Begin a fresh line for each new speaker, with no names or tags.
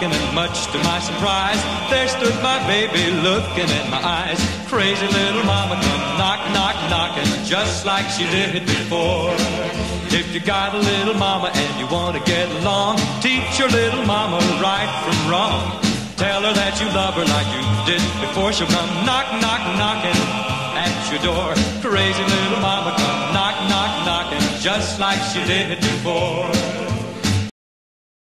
knocking, and much to my surprise, there stood my baby looking in my eyes. Crazy little mama come knock, knock, knocking, just like she did before. If you got a little mama and you want to get along, teach your little mama right from wrong. Tell her that you love her like you did before. She'll come knock, knock, knocking at your door. Crazy little mama come knock, knock, knocking, just like she did before.